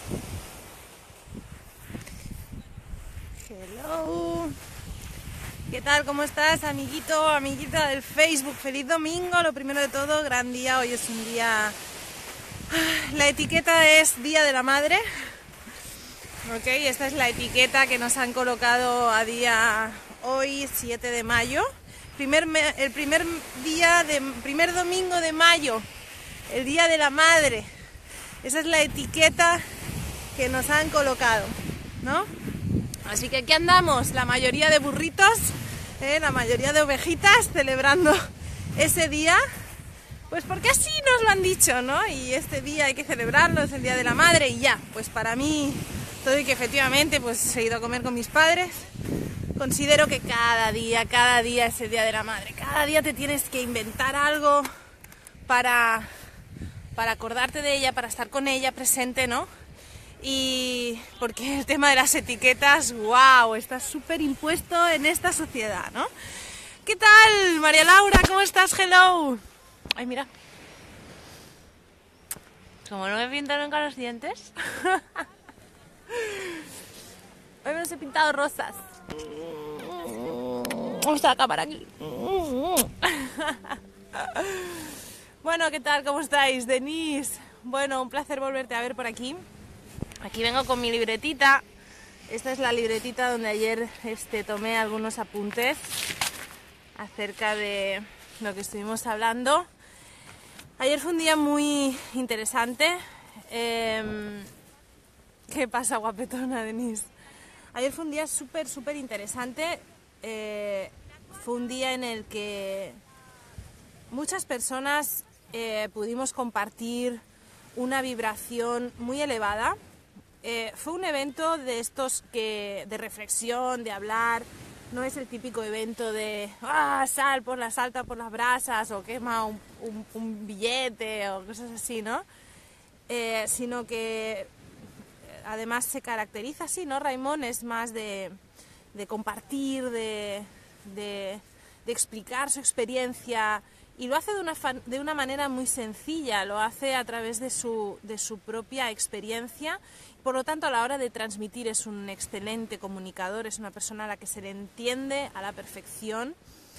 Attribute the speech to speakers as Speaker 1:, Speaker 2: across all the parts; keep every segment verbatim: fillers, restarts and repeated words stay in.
Speaker 1: Hello. ¿Qué tal? ¿Cómo estás, amiguito, amiguita del Facebook? Feliz domingo, lo primero de todo, gran día. Hoy es un día... La etiqueta es Día de la Madre. Ok, esta es la etiqueta que nos han colocado a día hoy, siete de mayo. Primer me... El primer día, de... primer domingo de mayo, el Día de la Madre. Esa es la etiqueta que nos han colocado, ¿no? Así que aquí andamos, la mayoría de burritos, ¿eh? La mayoría de ovejitas celebrando ese día, pues porque así nos lo han dicho, ¿no? Y este día hay que celebrarlo, es el Día de la Madre y ya, pues para mí, todo y que efectivamente pues he ido a comer con mis padres, considero que cada día, cada día es el Día de la Madre, cada día te tienes que inventar algo para, para acordarte de ella, para estar con ella presente, ¿no? Y porque el tema de las etiquetas, wow, está súper impuesto en esta sociedad, ¿no? ¿Qué tal, María Laura? ¿Cómo estás? Hello. Ay, mira. Como no me pintaron nunca los dientes. Hoy me los he pintado rosas. Vamos a la cámara aquí. Bueno, ¿qué tal? ¿Cómo estáis? Denise. Bueno, un placer volverte a ver por aquí. Aquí vengo con mi libretita. Esta es la libretita donde ayer este, tomé algunos apuntes acerca de lo que estuvimos hablando. Ayer fue un día muy interesante. Eh, ¿Qué pasa, guapetona, Denise? Ayer fue un día súper, súper interesante. Eh, fue un día en el que muchas personas eh, pudimos compartir una vibración muy elevada. Eh, fue un evento de estos que de reflexión, de hablar. No es el típico evento de ah, sal por la salta por las brasas o quema un, un, un billete o cosas así, ¿no? Eh, sino que además se caracteriza así, ¿no? Raimon es más de, de compartir, de, de, de explicar su experiencia y lo hace de una, de una manera muy sencilla, lo hace a través de su, de su propia experiencia. Por lo tanto, a la hora de transmitir es un excelente comunicador, es una persona a la que se le entiende a la perfección.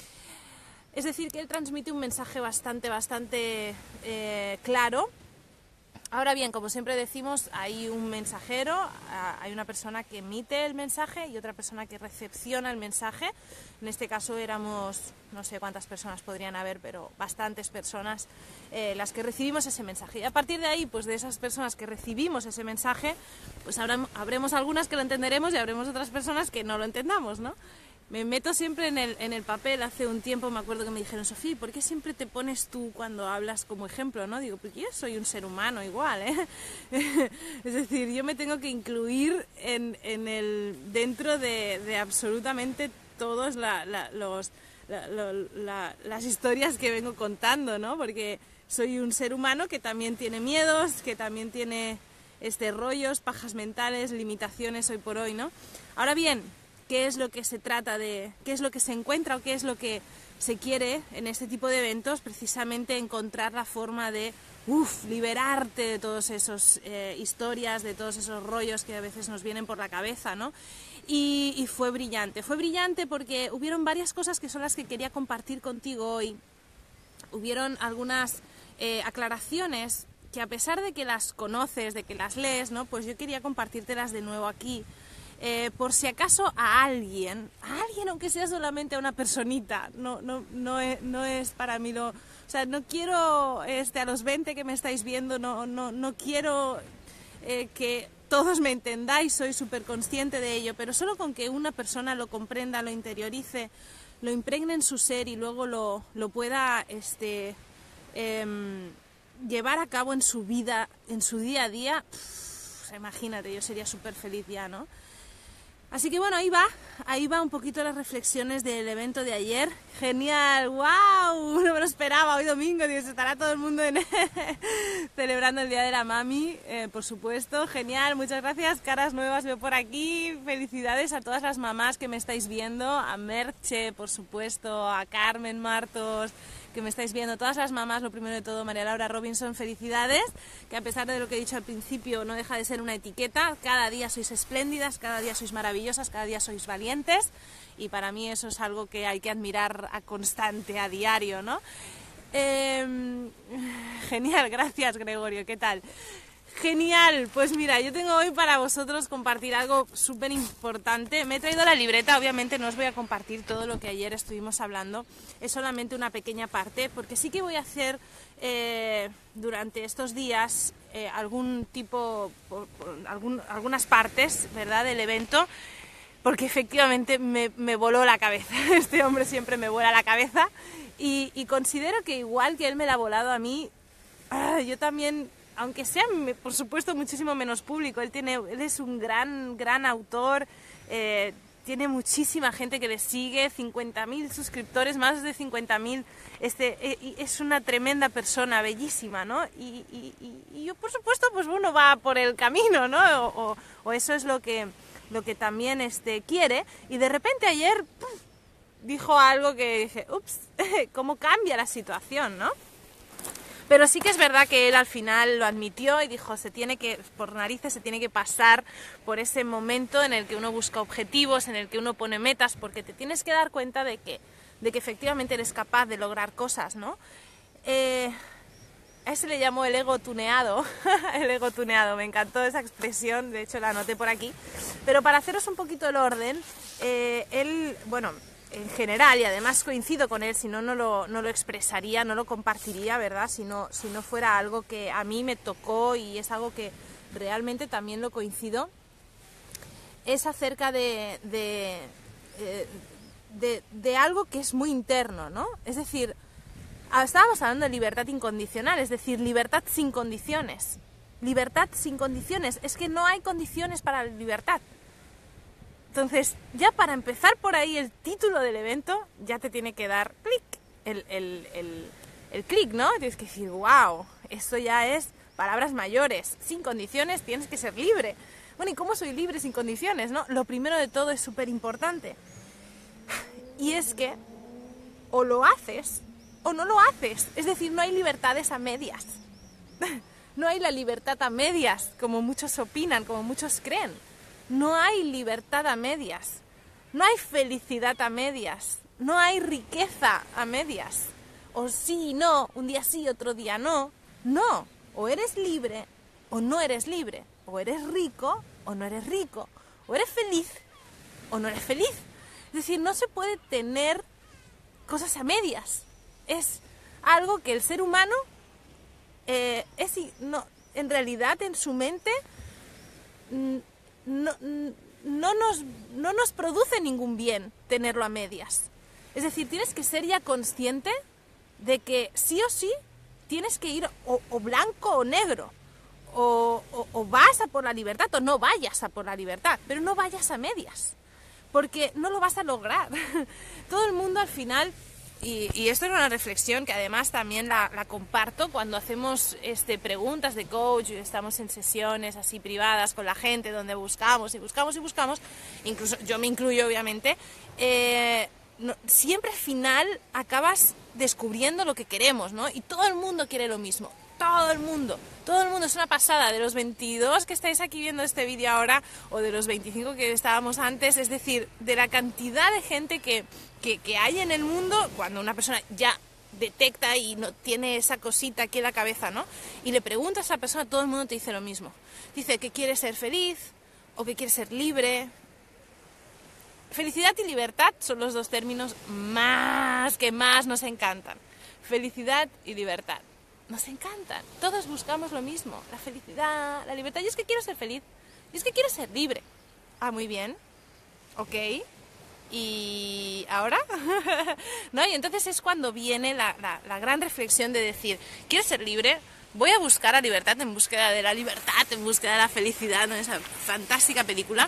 Speaker 1: Es decir, que él transmite un mensaje bastante, bastante eh, claro. Ahora bien, como siempre decimos, hay un mensajero, hay una persona que emite el mensaje y otra persona que recepciona el mensaje. En este caso éramos, no sé cuántas personas podrían haber, pero bastantes personas eh, las que recibimos ese mensaje. Y a partir de ahí, pues de esas personas que recibimos ese mensaje, pues habrá, habremos algunas que lo entenderemos y habremos otras personas que no lo entendamos, ¿no? Me meto siempre en el, en el papel. Hace un tiempo me acuerdo que me dijeron, Sofía, ¿por qué siempre te pones tú cuando hablas como ejemplo? ¿No? Digo, porque yo soy un ser humano igual, ¿eh? Es decir, yo me tengo que incluir en, en el, dentro de, de absolutamente todos la, la, los, la, lo, la, las historias que vengo contando, ¿no? Porque soy un ser humano que también tiene miedos, que también tiene este, rollos, pajas mentales, limitaciones hoy por hoy, ¿no? Ahora bien, qué es lo que se trata de, qué es lo que se encuentra o qué es lo que se quiere en este tipo de eventos, precisamente encontrar la forma de uf, liberarte de todas esas eh, historias, de todos esos rollos que a veces nos vienen por la cabeza, ¿no? Y, y fue brillante, fue brillante porque hubieron varias cosas que son las que quería compartir contigo hoy. Hubieron algunas eh, aclaraciones que a pesar de que las conoces, de que las lees, ¿no? Pues yo quería compartírtelas de nuevo aquí. Eh, por si acaso a alguien, a alguien aunque sea solamente a una personita, no, no, no, es, no es para mí lo... O sea, no quiero este, a los veinte que me estáis viendo, no, no, no quiero eh, que todos me entendáis, soy súper consciente de ello, pero solo con que una persona lo comprenda, lo interiorice, lo impregne en su ser y luego lo, lo pueda este, eh, llevar a cabo en su vida, en su día a día, pff, imagínate, yo sería súper feliz ya, ¿no? Así que bueno, ahí va, ahí va un poquito las reflexiones del evento de ayer. Genial, wow, no me lo esperaba, hoy domingo, Dios, estará todo el mundo en celebrando el Día de la Mami, eh, por supuesto, genial, muchas gracias, caras nuevas veo por aquí, felicidades a todas las mamás que me estáis viendo, a Merche, por supuesto, a Carmen Martos, que me estáis viendo, todas las mamás, lo primero de todo, María Laura Robinson, felicidades, que a pesar de lo que he dicho al principio no deja de ser una etiqueta, cada día sois espléndidas, cada día sois maravillosas, cada día sois valientes, y para mí eso es algo que hay que admirar a constante, a diario, ¿no? Eh, genial, gracias Gregorio, ¿qué tal? Genial, pues mira, yo tengo hoy para vosotros compartir algo súper importante. Me he traído la libreta, obviamente no os voy a compartir todo lo que ayer estuvimos hablando, es solamente una pequeña parte, porque sí que voy a hacer eh, durante estos días eh, algún tipo, por, por, algún, algunas partes, ¿verdad?, del evento, porque efectivamente me, me voló la cabeza, este hombre siempre me vuela la cabeza, y, y considero que igual que él me la ha volado a mí, ah, yo también... aunque sea, por supuesto, muchísimo menos público, él, tiene, él es un gran, gran autor, eh, tiene muchísima gente que le sigue, cincuenta mil suscriptores, más de cincuenta mil, este, eh, es una tremenda persona, bellísima, ¿no? Y, y, y yo, por supuesto, pues uno va por el camino, ¿no? O, o, o eso es lo que, lo que también este, quiere, y de repente ayer ¡pum!, dijo algo que dije, ups, cómo cambia la situación, ¿no? Pero sí que es verdad que él al final lo admitió y dijo, se tiene que, por narices, se tiene que pasar por ese momento en el que uno busca objetivos, en el que uno pone metas, porque te tienes que dar cuenta de que, de que efectivamente eres capaz de lograr cosas, ¿no? Eh, a ese le llamó el ego tuneado, el ego tuneado, me encantó esa expresión, de hecho la anoté por aquí. Pero para haceros un poquito el orden, eh, él, bueno... en general, y además coincido con él, si no, no lo, no lo expresaría, no lo compartiría, ¿verdad? Si no, si no fuera algo que a mí me tocó y es algo que realmente también lo coincido, es acerca de, de, de, de algo que es muy interno, ¿no? Es decir, estábamos hablando de libertad incondicional, es decir, libertad sin condiciones. Libertad sin condiciones, es que no hay condiciones para la libertad. Entonces, ya para empezar por ahí el título del evento, ya te tiene que dar clic, el, el, el, el clic, ¿no? Tienes que decir, wow, esto ya es palabras mayores, sin condiciones tienes que ser libre. Bueno, ¿y cómo soy libre sin condiciones, no? Lo primero de todo es súper importante. Y es que o lo haces o no lo haces. Es decir, no hay libertades a medias. No hay la libertad a medias, como muchos opinan, como muchos creen. No hay libertad a medias, no hay felicidad a medias, no hay riqueza a medias. O sí y no, un día sí, otro día no. No, o eres libre o no eres libre. O eres rico o no eres rico. O eres feliz o no eres feliz. Es decir, no se puede tener cosas a medias. Es algo que el ser humano, eh, es, no, en realidad en su mente... No, no, nos, no nos produce ningún bien tenerlo a medias. Es decir, tienes que ser ya consciente de que sí o sí tienes que ir o, o blanco o negro. O, o, o vas a por la libertad o no vayas a por la libertad. Pero no vayas a medias. Porque no lo vas a lograr. Todo el mundo al final... Y, y esto es una reflexión que además también la, la comparto cuando hacemos este, preguntas de coach y estamos en sesiones así privadas con la gente donde buscamos y buscamos y buscamos, incluso yo me incluyo obviamente, eh, no, siempre al final acabas descubriendo lo que queremos, ¿no? Y todo el mundo quiere lo mismo, todo el mundo, todo el mundo, es una pasada, de los veintidós que estáis aquí viendo este vídeo ahora o de los veinticinco que estábamos antes, es decir, de la cantidad de gente que... Que, que hay en el mundo, cuando una persona ya detecta y no tiene esa cosita aquí en la cabeza, ¿no? Y le preguntas a esa persona, todo el mundo te dice lo mismo. Dice que quiere ser feliz o que quiere ser libre. Felicidad y libertad son los dos términos más que más nos encantan. Felicidad y libertad. Nos encantan. Todos buscamos lo mismo. La felicidad, la libertad. Yo es que quiero ser feliz. Yo es que quiero ser libre. Ah, muy bien. Ok. ¿Y ahora? ¿No? Y entonces es cuando viene la, la, la gran reflexión de decir, ¿quieres ser libre? Voy a buscar la libertad en búsqueda de la libertad, en búsqueda de la felicidad, ¿no? Esa fantástica película.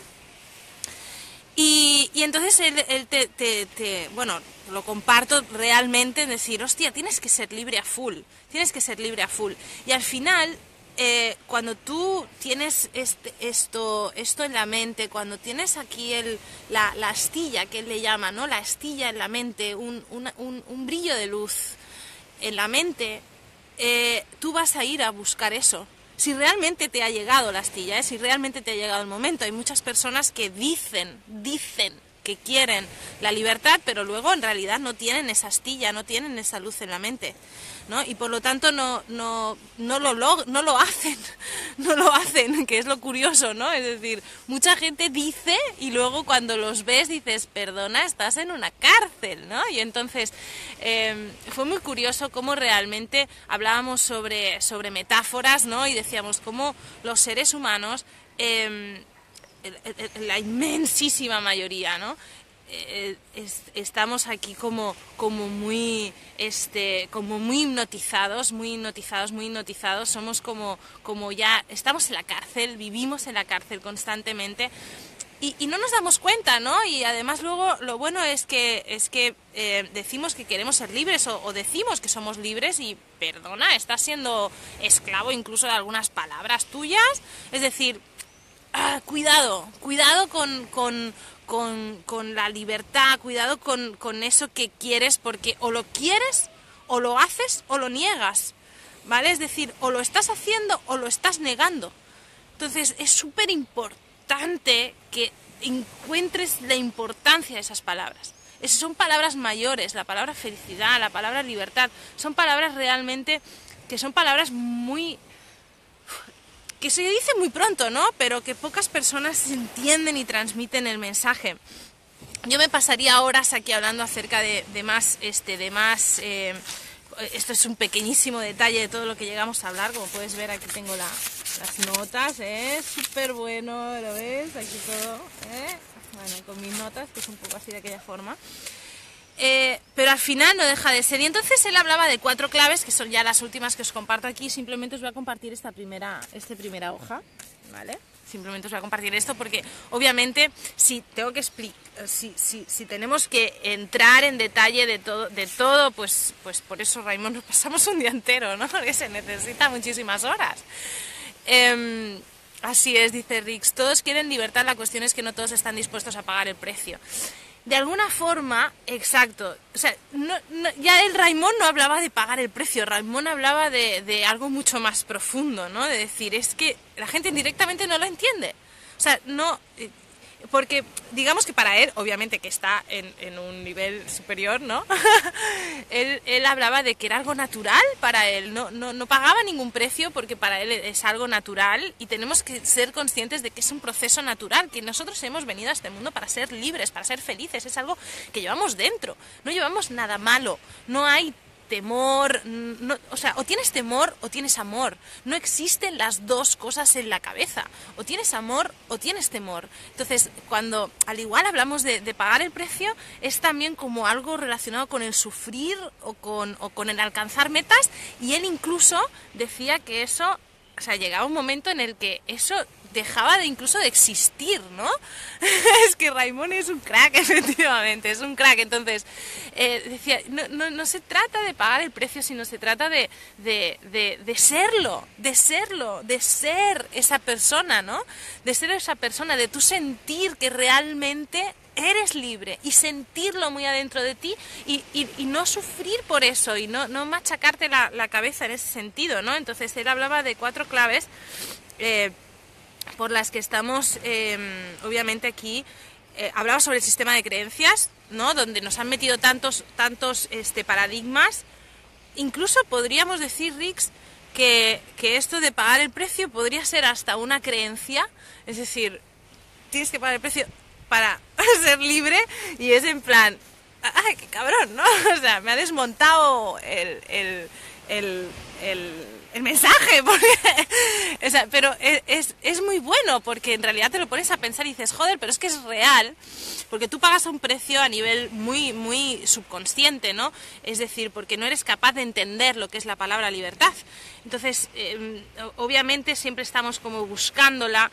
Speaker 1: Y, y entonces él, él te, te, te, bueno, lo comparto realmente en decir, hostia, tienes que ser libre a full, tienes que ser libre a full. Y al final... Eh, cuando tú tienes este, esto, esto en la mente, cuando tienes aquí el, la, la astilla que él le llama, ¿no? La astilla en la mente, un, una, un, un brillo de luz, en la mente, eh, tú vas a ir a buscar eso. Si realmente te ha llegado la astilla, ¿eh? Si realmente te ha llegado el momento. Hay muchas personas que dicen, dicen que quieren la libertad, pero luego en realidad no tienen esa astilla, no tienen esa luz en la mente, ¿no? Y por lo tanto no, no, no, lo, log no lo hacen, no lo hacen, que es lo curioso, ¿no? Es decir, mucha gente dice y luego cuando los ves dices, perdona, estás en una cárcel, ¿no? Y entonces eh, fue muy curioso cómo realmente hablábamos sobre, sobre metáforas, ¿no? Y decíamos cómo los seres humanos... Eh, la inmensísima mayoría, ¿no? Eh, es, estamos aquí como, como muy este como muy hipnotizados, muy hipnotizados, muy hipnotizados, somos como, como ya, estamos en la cárcel, vivimos en la cárcel constantemente y, y no nos damos cuenta, ¿no? Y además luego lo bueno es que, es que eh, decimos que queremos ser libres o, o decimos que somos libres y, perdona, estás siendo esclavo incluso de algunas palabras tuyas, es decir... Ah, cuidado, cuidado con, con, con, con la libertad, cuidado con, con eso que quieres, porque o lo quieres, o lo haces, o lo niegas, ¿vale? Es decir, o lo estás haciendo, o lo estás negando. Entonces, es súper importante que encuentres la importancia de esas palabras. Esas son palabras mayores, la palabra felicidad, la palabra libertad, son palabras realmente, que son palabras muy... que se dice muy pronto, ¿no? Pero que pocas personas entienden y transmiten el mensaje. Yo me pasaría horas aquí hablando acerca de, de más, este, de más, eh, esto es un pequeñísimo detalle de todo lo que llegamos a hablar, como puedes ver aquí tengo la, las notas, ¿eh? Súper bueno, ¿lo ves? Aquí todo, ¿eh? Bueno, con mis notas, que es un poco así de aquella forma. Eh, pero al final no deja de ser. Y entonces él hablaba de cuatro claves, que son ya las últimas que os comparto aquí. Simplemente os voy a compartir esta primera, esta primera hoja, ¿vale? Simplemente os voy a compartir esto porque obviamente si tengo que explicar, si, si, si tenemos que entrar en detalle de todo, de todo pues, pues por eso, Raimon, nos pasamos un día entero, ¿no? Porque se necesita muchísimas horas. Eh, así es, dice Rix, todos quieren libertad, la cuestión es que no todos están dispuestos a pagar el precio. De alguna forma, exacto, o sea, no, no, ya el Raimon no hablaba de pagar el precio, Raimon hablaba de, de algo mucho más profundo, ¿no? De decir, es que la gente directamente no lo entiende, o sea, no, porque digamos que para él, obviamente que está en, en un nivel superior, ¿no? él, él hablaba de que era algo natural para él, no, no, no pagaba ningún precio porque para él es algo natural y tenemos que ser conscientes de que es un proceso natural, que nosotros hemos venido a este mundo para ser libres, para ser felices, es algo que llevamos dentro, no llevamos nada malo, no hay temor, no, o sea, o tienes temor o tienes amor, no existen las dos cosas en la cabeza, o tienes amor o tienes temor. Entonces, cuando al igual hablamos de, de pagar el precio, es también como algo relacionado con el sufrir o con, o con el alcanzar metas, y él incluso decía que eso, o sea, llegaba un momento en el que eso dejaba de incluso de existir, ¿no? Es que Raimon es un crack, efectivamente, es un crack. Entonces, eh, decía, no, no, no se trata de pagar el precio, sino se trata de, de, de, de serlo, de serlo, de ser esa persona, ¿no? De ser esa persona, de tú sentir que realmente eres libre y sentirlo muy adentro de ti y, y, y no sufrir por eso y no, no machacarte la, la cabeza en ese sentido, ¿no? Entonces, él hablaba de cuatro claves eh, por las que estamos, eh, obviamente aquí, eh, hablaba sobre el sistema de creencias, ¿no? Donde nos han metido tantos, tantos este, paradigmas. Incluso podríamos decir, Rix, que, que esto de pagar el precio podría ser hasta una creencia, es decir, tienes que pagar el precio para ser libre, y es en plan, ¡ay, qué cabrón!, ¿no? O sea, me ha desmontado el... el, el, el el mensaje, porque, o sea, pero es, es muy bueno porque en realidad te lo pones a pensar y dices, joder, pero es que es real, porque tú pagas un precio a nivel muy, muy subconsciente, ¿no? Es decir, porque no eres capaz de entender lo que es la palabra libertad. Entonces, eh, obviamente siempre estamos como buscándola.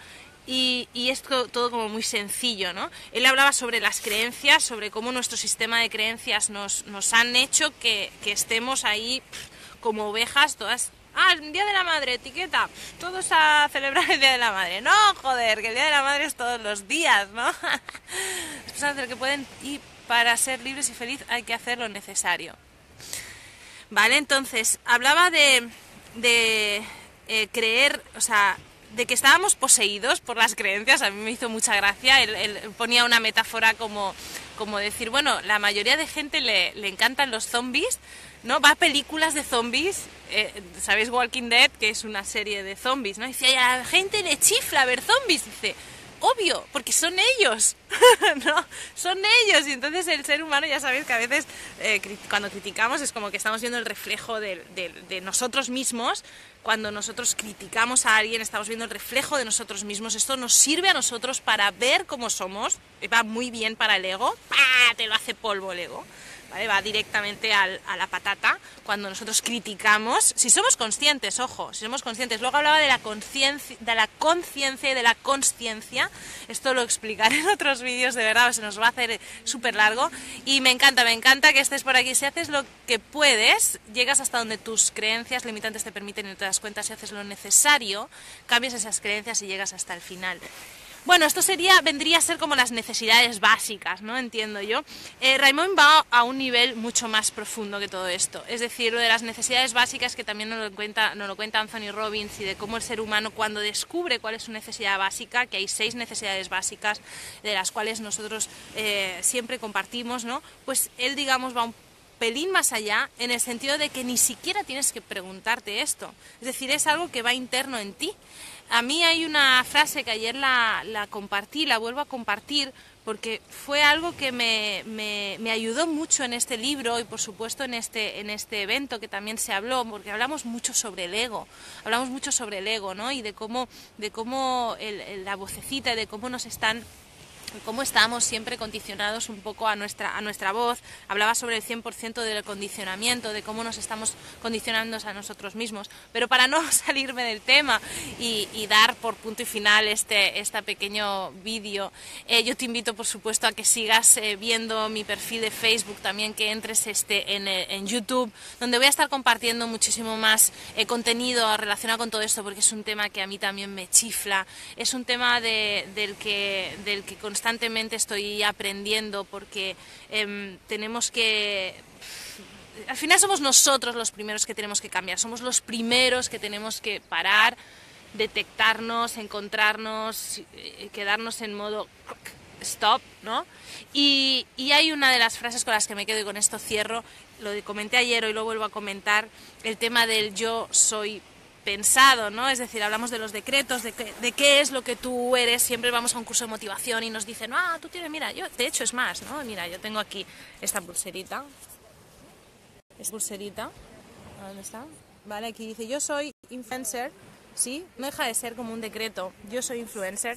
Speaker 1: Y, y es todo, todo como muy sencillo, ¿no? Él hablaba sobre las creencias, sobre cómo nuestro sistema de creencias nos, nos han hecho que, que estemos ahí pff, como ovejas todas. Ah, el Día de la Madre, etiqueta, todos a celebrar el Día de la Madre. No, joder, que el Día de la Madre es todos los días, ¿no? Las personas que pueden, y para ser libres y felices hay que hacer lo necesario. ¿vale? Entonces, hablaba de, de eh, creer, o sea, de que estábamos poseídos por las creencias. A mí me hizo mucha gracia, él, él ponía una metáfora como, como decir, bueno, la mayoría de gente le, le encantan los zombies, ¿no? Va a películas de zombies, eh, ¿sabéis Walking Dead? Que es una serie de zombies, ¿no? Dice, a la gente le chifla ver zombies, dice, obvio, porque son ellos, ¿no? Son ellos, y entonces el ser humano, ya sabéis que a veces eh, cuando criticamos es como que estamos viendo el reflejo de, de, de nosotros mismos. Cuando nosotros criticamos a alguien estamos viendo el reflejo de nosotros mismos. Esto nos sirve a nosotros para ver cómo somos, va muy bien para el ego, ¡pah! Te lo hace polvo el ego. ¿Vale? Va directamente al, a la patata cuando nosotros criticamos, si somos conscientes, ojo, si somos conscientes. Luego hablaba de la conciencia, de la conciencia y de la consciencia. Esto lo explicaré en otros vídeos, de verdad, se nos va a hacer súper largo. Y me encanta, me encanta que estés por aquí. Si haces lo que puedes, llegas hasta donde tus creencias limitantes te permiten y no te das cuenta. Si haces lo necesario, cambias esas creencias y llegas hasta el final. Bueno, esto sería, vendría a ser como las necesidades básicas, ¿no? Entiendo yo. Eh, Raymond va a un nivel mucho más profundo que todo esto. Es decir, lo de las necesidades básicas, que también nos lo cuenta, nos lo cuenta Anthony Robbins, y de cómo el ser humano, cuando descubre cuál es su necesidad básica, que hay seis necesidades básicas, de las cuales nosotros eh, siempre compartimos, ¿no? Pues él, digamos, va un pelín más allá, en el sentido de que ni siquiera tienes que preguntarte esto. Es decir, es algo que va interno en ti. A mí hay una frase que ayer la, la compartí, la vuelvo a compartir, porque fue algo que me, me, me ayudó mucho en este libro y por supuesto en este, en este evento que también se habló, porque hablamos mucho sobre el ego, hablamos mucho sobre el ego, ¿no? Y de cómo, de cómo el, el, la vocecita, de cómo nos están... cómo estamos siempre condicionados un poco a nuestra, a nuestra voz. Hablaba sobre el cien por ciento del condicionamiento, de cómo nos estamos condicionando a nosotros mismos. Pero para no salirme del tema y, y dar por punto y final este, este pequeño vídeo, eh, yo te invito, por supuesto, a que sigas eh, viendo mi perfil de Facebook, también que entres este, en, en YouTube, donde voy a estar compartiendo muchísimo más eh, contenido relacionado con todo esto, porque es un tema que a mí también me chifla. Es un tema de, del que, del que constantemente estoy aprendiendo, porque eh, tenemos que... Al final somos nosotros los primeros que tenemos que cambiar, somos los primeros que tenemos que parar, detectarnos, encontrarnos, eh, quedarnos en modo stop, ¿no? Y, y hay una de las frases con las que me quedo y con esto cierro, lo comenté ayer, hoy lo vuelvo a comentar, el tema del yo soy pensado, ¿no? Es decir, hablamos de los decretos, de, que, de qué es lo que tú eres. Siempre vamos a un curso de motivación y nos dicen, ah, tú tienes, mira, yo, de hecho es más, ¿no? Mira, yo tengo aquí esta pulserita, esta pulserita, ¿dónde está? Vale, aquí dice, yo soy influencer, ¿sí? No deja de ser como un decreto, yo soy influencer.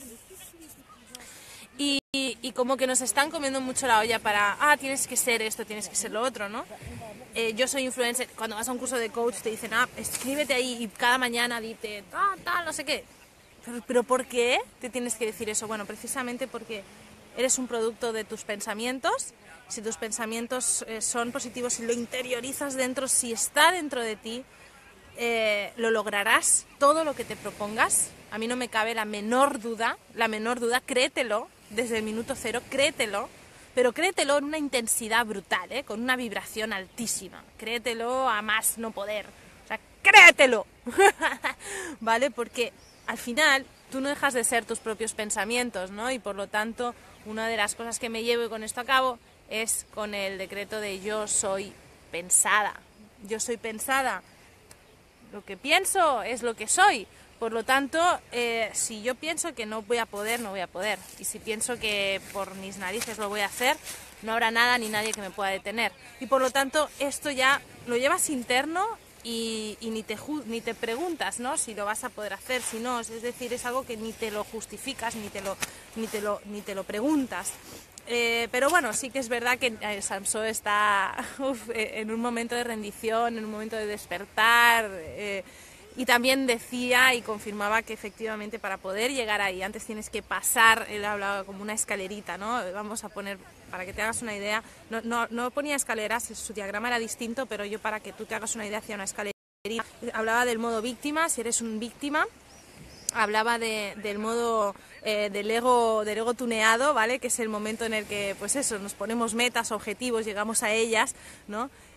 Speaker 1: Y, y, y como que nos están comiendo mucho la olla para, ah, tienes que ser esto, tienes que ser lo otro, ¿no? Eh, yo soy influencer. Cuando vas a un curso de coach te dicen, ah, escríbete ahí y cada mañana dite, ah, tal, no sé qué. Pero, pero ¿por qué te tienes que decir eso? Bueno, precisamente porque eres un producto de tus pensamientos. Si tus pensamientos eh, son positivos, si lo interiorizas dentro, si está dentro de ti, eh, lo lograrás, todo lo que te propongas. A mí no me cabe la menor duda, la menor duda, créetelo desde el minuto cero, créetelo. Pero créetelo en una intensidad brutal, ¿eh? Con una vibración altísima. Créetelo a más no poder. O sea, créetelo. ¿Vale? Porque al final tú no dejas de ser tus propios pensamientos, ¿no? Y por lo tanto, una de las cosas que me llevo y con esto acabo es con el decreto de yo soy pensada. Yo soy pensada. Lo que pienso es lo que soy. Por lo tanto, eh, si yo pienso que no voy a poder, no voy a poder. Y si pienso que por mis narices lo voy a hacer, no habrá nada ni nadie que me pueda detener. Y por lo tanto, esto ya lo llevas interno y, y ni, te ni te preguntas, ¿no? Si lo vas a poder hacer, si no. Es decir, es algo que ni te lo justificas, ni te lo, ni te lo, ni te lo preguntas. Eh, pero bueno, sí que es verdad que eh, Samson está uf, en un momento de rendición, en un momento de despertar... Eh, Y también decía y confirmaba que efectivamente para poder llegar ahí, antes tienes que pasar, él hablaba como una escalerita, ¿no? Vamos a poner, para que te hagas una idea, no, no, no ponía escaleras, su diagrama era distinto, pero yo para que tú te hagas una idea hacía una escalerita. Hablaba del modo víctima, si eres un víctima, hablaba de, del modo eh, del ego del ego tuneado, ¿vale? Que es el momento en el que, pues eso, nos ponemos metas, objetivos, llegamos a ellas, ¿no?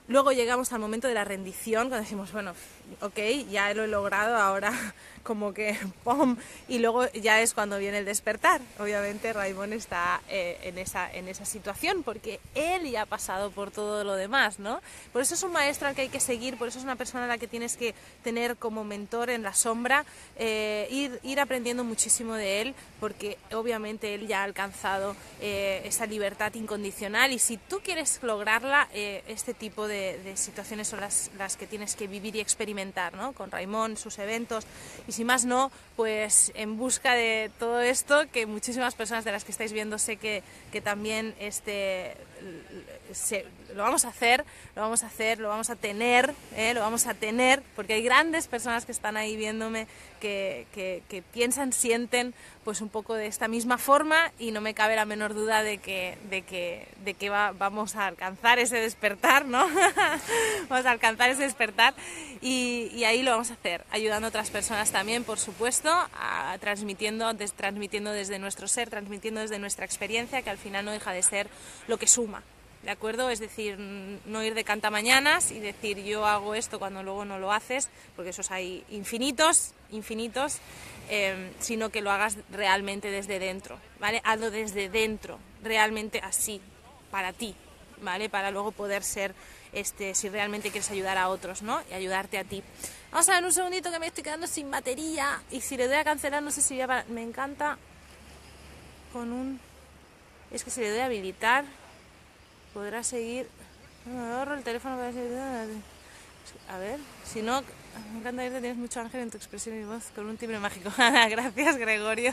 Speaker 1: Luego llegamos al momento de la rendición, cuando decimos, bueno, ok, ya lo he logrado, ahora como que ¡pum! Y luego ya es cuando viene el despertar. Obviamente Raimon está eh, en, esa, en esa situación, porque él ya ha pasado por todo lo demás, ¿no? Por eso es un maestro al que hay que seguir, por eso es una persona a la que tienes que tener como mentor en la sombra, eh, ir, ir aprendiendo muchísimo de él, porque obviamente él ya ha alcanzado eh, esa libertad incondicional, y si tú quieres lograrla, eh, este tipo de De, de situaciones son las, las que tienes que vivir y experimentar, ¿no? Con Raimon, sus eventos, y si más no, pues en busca de todo esto, que muchísimas personas de las que estáis viendo sé que, que también este, se, lo vamos a hacer, lo vamos a hacer, lo vamos a tener, ¿eh? lo vamos a tener, porque hay grandes personas que están ahí viéndome, que, que, que piensan, sienten pues un poco de esta misma forma, y no me cabe la menor duda de que, de que, de que va, vamos a alcanzar ese despertar, ¿no? Vamos a alcanzar ese despertar, y, y ahí lo vamos a hacer, ayudando a otras personas también, por supuesto, a, transmitiendo, des, transmitiendo desde nuestro ser, transmitiendo desde nuestra experiencia, que al final no deja de ser lo que suma, ¿de acuerdo? Es decir, no ir de cantamañanas y decir yo hago esto cuando luego no lo haces, porque esos hay infinitos, infinitos, eh, sino que lo hagas realmente desde dentro, ¿vale? Hazlo desde dentro, realmente así, para ti, ¿vale? Para luego poder ser, este, si realmente quieres ayudar a otros, ¿no? Y ayudarte a ti. Vamos a ver un segundito que me estoy quedando sin batería, y si le doy a cancelar no sé si ya... Para... Me encanta con un... Es que si le doy a habilitar podrá seguir... Me ahorro el teléfono para seguir... A ver, si no... Me encanta que tienes mucho ángel en tu expresión y voz con un timbre mágico. Gracias, Gregorio.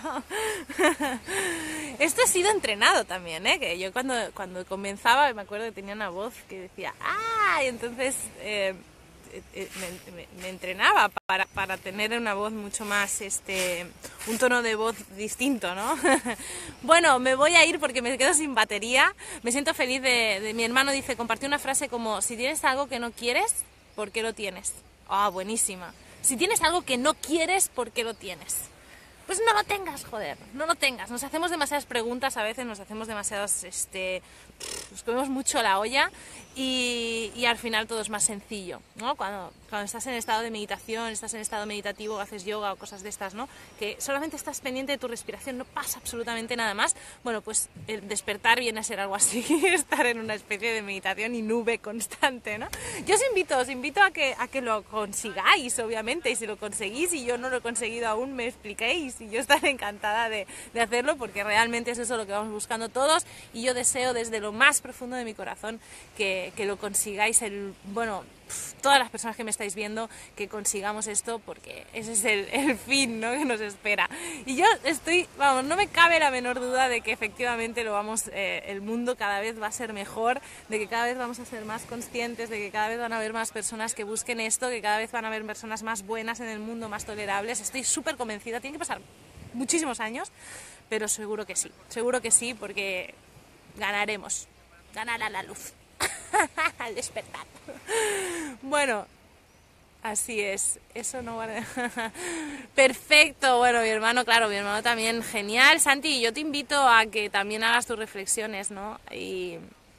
Speaker 1: Esto ha sido entrenado también, ¿eh? Que yo cuando, cuando comenzaba me acuerdo que tenía una voz que decía ¡ah! Y entonces eh, eh, me, me, me entrenaba para, para tener una voz mucho más, este, un tono de voz distinto, ¿no? Bueno, me voy a ir porque me quedo sin batería. Me siento feliz de, de... Mi hermano dice, compartió una frase como, si tienes algo que no quieres, ¿por qué lo tienes? Ah, oh, buenísima. Si tienes algo que no quieres, ¿por qué lo tienes? Pues no lo tengas, joder, no lo tengas. Nos hacemos demasiadas preguntas a veces, nos hacemos demasiados, este, nos comemos mucho la olla, y, y al final todo es más sencillo, ¿no? Cuando, cuando estás en estado de meditación, estás en estado meditativo, haces yoga o cosas de estas, ¿no? Que solamente estás pendiente de tu respiración, no pasa absolutamente nada más. Bueno, pues el despertar viene a ser algo así, estar en una especie de meditación y nube constante, ¿no? Yo os invito, os invito a que, a que lo consigáis, obviamente, y si lo conseguís y yo no lo he conseguido aún, me expliquéis, y yo estaré encantada de, de hacerlo, porque realmente es eso lo que vamos buscando todos, y yo deseo desde lo más profundo de mi corazón que, que lo consigáis, el, bueno, todas las personas que me estáis viendo, que consigamos esto, porque ese es el, el fin, ¿no?, que nos espera. Y yo estoy, vamos, no me cabe la menor duda de que efectivamente lo vamos, eh, el mundo cada vez va a ser mejor, de que cada vez vamos a ser más conscientes, de que cada vez van a haber más personas que busquen esto, que cada vez van a haber personas más buenas en el mundo, más tolerables. Estoy súper convencida, tiene que pasar muchísimos años, pero seguro que sí, seguro que sí, porque ganaremos, ganará la luz. Al despertar. Bueno, así es. Eso no vale. Perfecto. Bueno, mi hermano, claro, mi hermano también, genial. Santi, yo te invito a que también hagas tus reflexiones, ¿no? Y,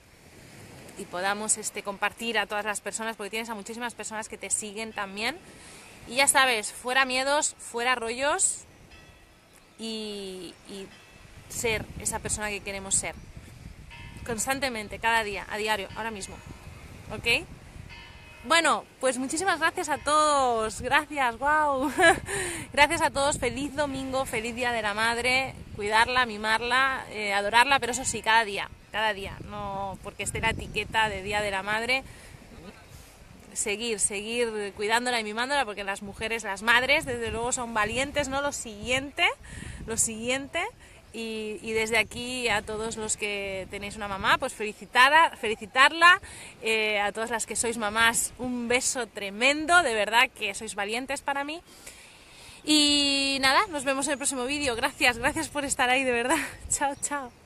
Speaker 1: y podamos este, compartir a todas las personas, porque tienes a muchísimas personas que te siguen también. Y ya sabes, fuera miedos, fuera rollos, y, y ser esa persona que queremos ser. Constantemente, cada día, a diario, ahora mismo, ¿ok? Bueno, pues muchísimas gracias a todos, gracias, wow, gracias a todos, feliz domingo, feliz Día de la Madre, cuidarla, mimarla, eh, adorarla, pero eso sí, cada día, cada día, no porque esté la etiqueta de Día de la Madre, seguir, seguir cuidándola y mimándola, porque las mujeres, las madres, desde luego son valientes, ¿no? Lo siguiente, lo siguiente. Y, y desde aquí a todos los que tenéis una mamá, pues felicitarla, felicitarla eh, a todas las que sois mamás, un beso tremendo, de verdad que sois valientes para mí. Y nada, nos vemos en el próximo vídeo. Gracias, gracias por estar ahí, de verdad. Chao, chao.